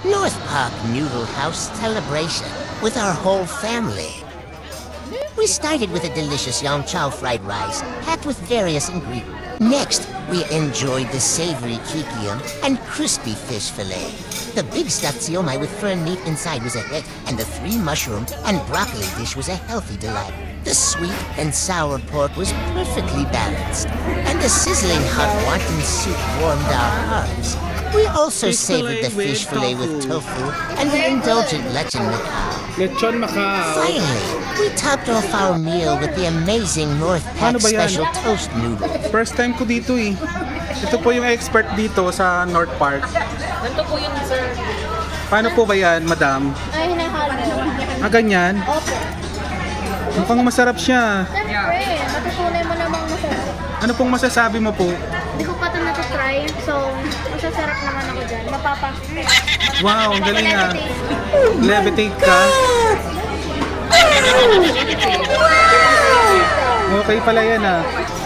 North Park Noodle House celebration with our whole family. We started with a delicious Yong Chow fried rice, packed with various ingredients. Next, we enjoyed the savory kikiam and crispy fish fillet. The big stuffed siomai with firm meat inside was a hit, and the 3 mushroom and broccoli dish was a healthy delight. The sweet and sour pork was perfectly balanced, and the sizzling hot wonton soup warmed our hearts. We also savored the fish fillet with tofu and the indulgent lechon macao. Lechon macao. Finally, we topped off our meal with the amazing North Park Special Toast Noodle. First time ko dito eh. Ito po yung expert dito sa North Park. Ganito po yun, sir. Paano po ba yan, madam? Ay, hinahalo naman. Ganyan? Opo. Mukhang masarap siya. Siyempre, matutunay mo namang masarap. Ano pong masasabi mo po? Hindi ko pa ito natutry, so masasarap naman ako dyan. Wow, ang galing ah. Levitate ka? Okay pala yan ah.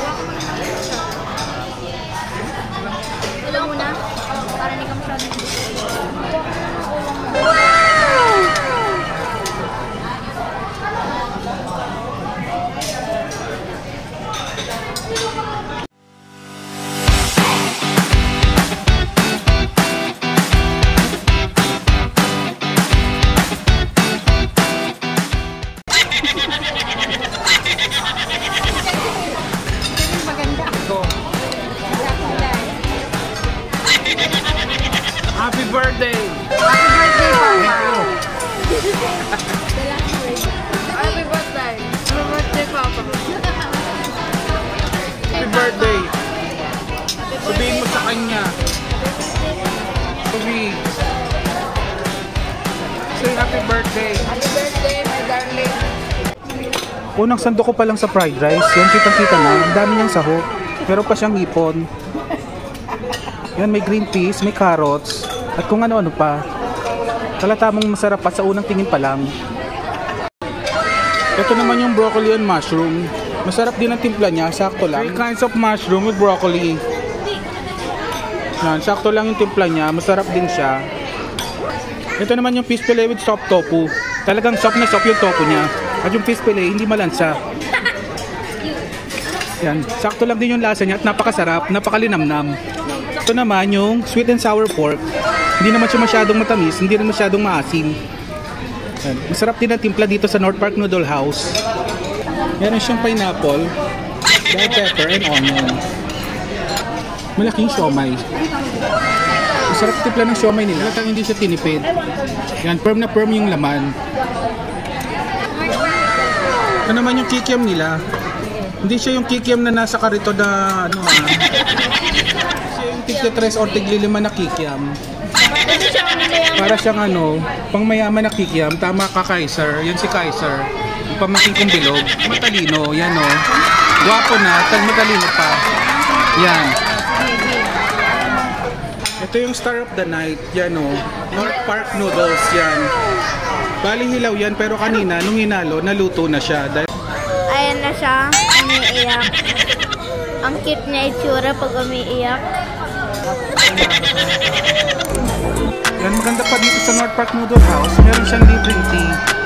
Ulang muna, para hindi ka masyadong. Happy birthday! Happy birthday, Papa! Happy birthday! Happy birthday, Papa! Happy birthday! Sabihin mo sa kanya. Sabihin. Say happy birthday! Happy birthday, my darling! Unang sando ko pa lang sa fried rice. Yan, kitang-kita na. Ang dami niyang sahog. Meron pa siyang hipon. Yan, may green peas, may carrots, at kung ano-ano pa. Talatamang masarap pa sa unang tingin pa lang. Ito naman yung broccoli and mushroom. Masarap din ang timpla niya, sakto lang. 3 kinds of mushroom with broccoli. Yan, sakto lang yung timpla niya, masarap din siya. Ito naman yung fish fillet with soft tofu. Talagang soft na soft yung tofu niya. At yung fish fillet, hindi malansa. Yan, sakto lang din yung lasa niya at napakasarap, napakalinamnam. Ito naman yung sweet and sour pork. Hindi naman siya masyadong matamis, hindi rin masyadong maasim. Yan. Masarap din ang timpla dito sa North Park Noodle House. Meron siyang pineapple, bell pepper, and onion. Malaking siomay. Masarap timpla ng siomay nila. Halatang hindi siya tinipid. Yan, firm na firm yung laman. Ito naman yung kikiam nila. Hindi siya yung kikiam na nasa karito na ano siya yung tig-3 or tig-5 na kikiam. Para siyang ano, pang mayaman na kikiam. Tama ka, Kaiser. Yan si Kaiser. Yung pamangkin kong bilog. Matalino. Yan o. Gwapo na. Matalino pa. Yan. Ito yung star of the night. Yan o. North Park Noodles. Yan. Bali hilaw yan. Pero kanina, nung hinalo, naluto na siya. Ayan na siya. Umiiyak. Ang cute niya itsura pag umiiyak. Yan, maganda pa dito sa North Park Noodle House. Meron siyang libreng tea.